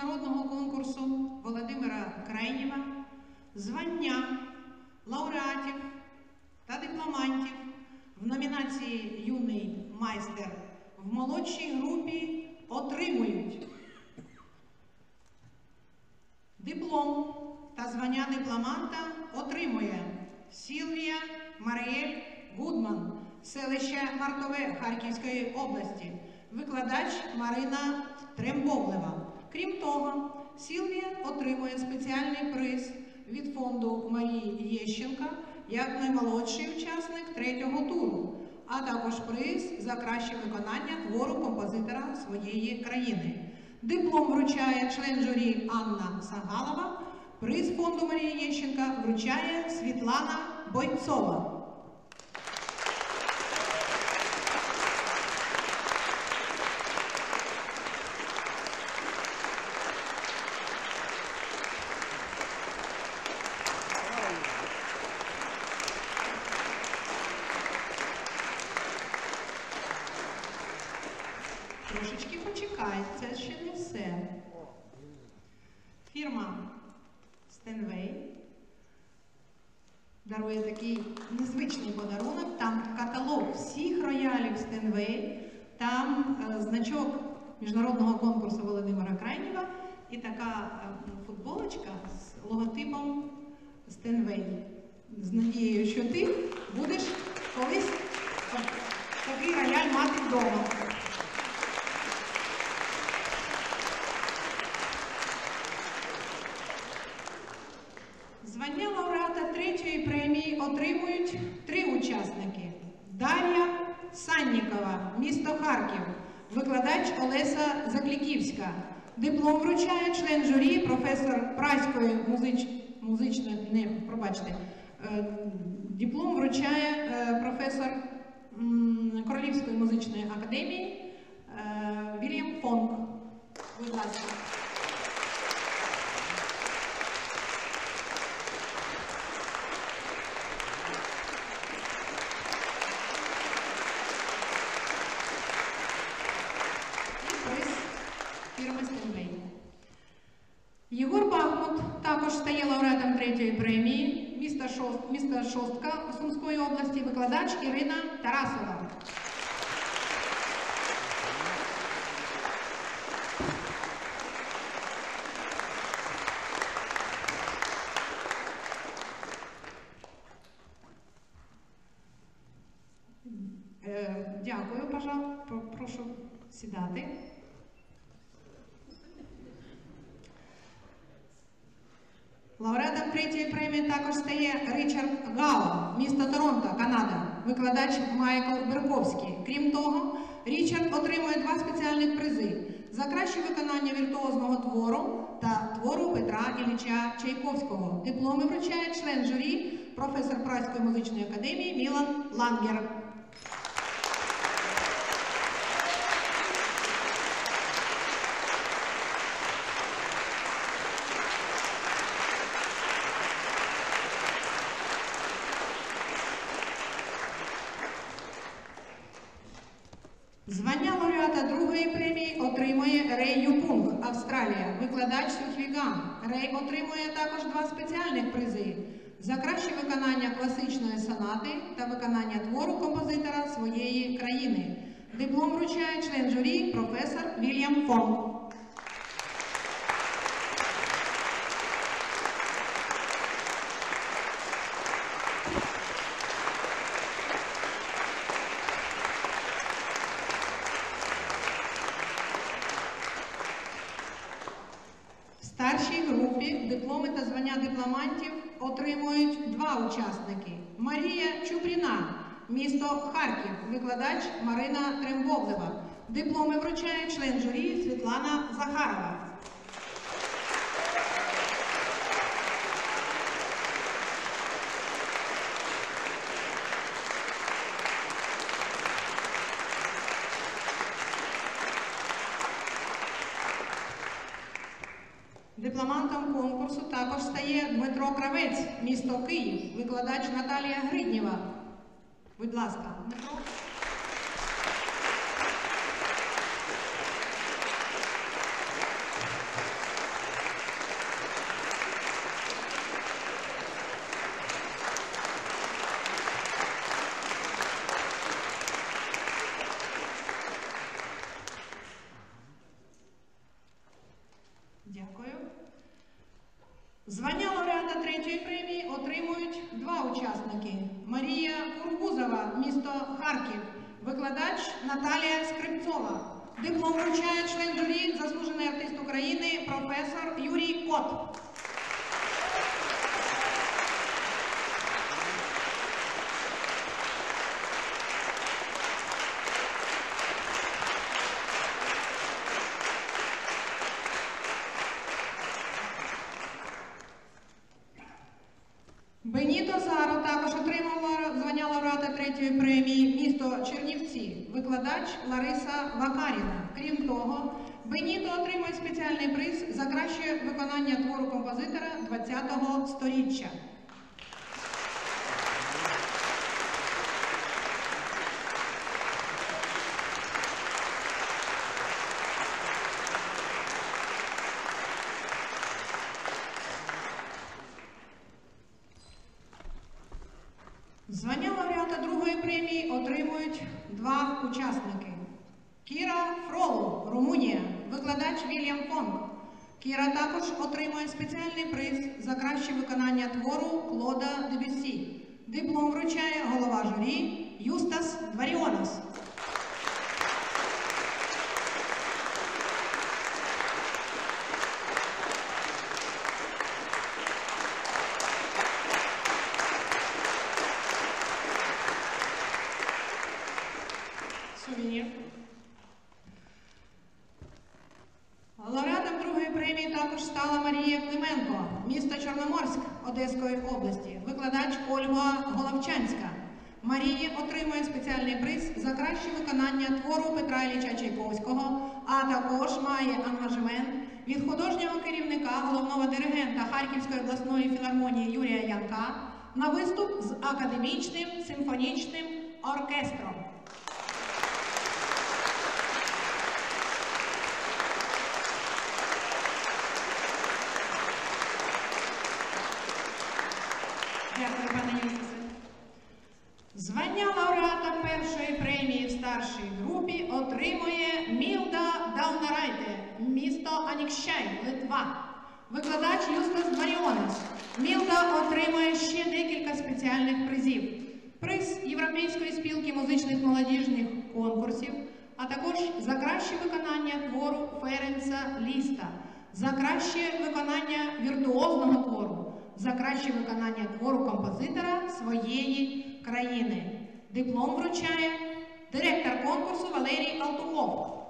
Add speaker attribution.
Speaker 1: міжнародного конкурсу Володимира Крайнєва звання лауреатів та дипломантів в номінації «Юний майстер» в молодшій групі отримують диплом та звання дипломанта отримує Сілвія Маріель Гудман, селище Мартове Харківської області, викладач Марина Трембовлева. Крім того, Сілвія отримує спеціальний приз від фонду Марії Єщенка як наймолодший учасник третього туру, а також приз за краще виконання твору композитора своєї країни. Диплом вручає член журі Анна Сагалова, приз фонду Марії Єщенка вручає Світлана Бойцова. Трошечки почекайте, це ще не все. Фірма Стенвей дарує такий незвичний подарунок. Там каталог всіх роялів Стенвей, там значок міжнародного конкурсу Володимира Крайнєва і така футболочка з логотипом Стенвей. З надією, що ти будеш колись такий рояль мати вдома. Звання лауреата третьої премії отримують 3 учасники. Дар'я Саннікова, місто Харків, викладач Олеся Закліківська. Диплом вручає член журі, професор Празької диплом вручає професор Королівської музичної академії Вільям Фонк. Будь ласка. Єгор Бахмут також стає лауреатом третьої премії, міста Шостка Сумської області, викладач Ірина Тарасова. Дякую, пожалуйста, прошу сідати. Лауреатом третьої премії також стає Річард Гао, місто Торонто, Канада, викладач Майкл Берковський. Крім того, Річард отримує 2 спеціальних призи за краще виконання віртуозного твору та твору Петра Ілліча Чайковського. Дипломи вручає член журі, професор Празької музичної академії Мілан Лангер. Звання лауреата другої премії отримує Рей Юпунг, Австралія, викладач Сюхвіган. Рей отримує також 2 спеціальних призи за краще виконання класичної сонати та виконання твору композитора своєї країни. Диплом вручає член журі, професор Вільям Фонк. В старшій групі дипломи та звання дипломантів отримують 2 учасники. Марія Чупріна, місто Харків, викладач Марина Трембовлева. Дипломи вручає член журі Світлана Захарова. Дипломантом конкурсу також стає Дмитро Кравець, місто Київ, викладач Наталія Гриднєва. Будь ласка, Дмитро. області Марія Кургузова, місто Харків, викладач Наталія Скрипцова. Диплом вручає член журі, заслужений артист України, професор Юрій Кот. Беніто Заро також отримав звання лауреата третьої премії місто Чернівці, викладач Лариса Вакаріна. Крім того, Беніто отримує спеціальний приз за краще виконання твору композитора ХХ століття. Звання лауреата другої премії отримують два учасники. Кіра Фролу, Румунія, викладач Вільям Фонг. Кіра також отримує спеціальний приз за краще виконання твору Клода Дебюссі. Диплом вручає голова журі Юстас Дваріонас. Лауреатом другої премії також стала Марія Клименко, місто Чорноморськ Одеської області, викладач Ольга Головчанська. Марія отримує спеціальний приз за краще виконання твору Петра Ілліча Чайковського, а також має ангажемент від художнього керівника, головного диригента Харківської обласної філармонії Юрія Янка на виступ з академічним симфонічним оркестром. Дякую, пане Юстасе. Звання лауреата першої премії в старшій групі отримує Мілда Даунарайте, місто Анікщай, Литва. Викладач Юстас Дваріонас. Мілда отримує ще декілька спеціальних призів. Приз Європейської спілки музичних молодіжних конкурсів, а також за краще виконання твору Ференца Ліста, за краще виконання віртуозного твору, за краще виконання твору композитора своєї країни. Диплом вручає директор конкурсу Валерій Алтухов.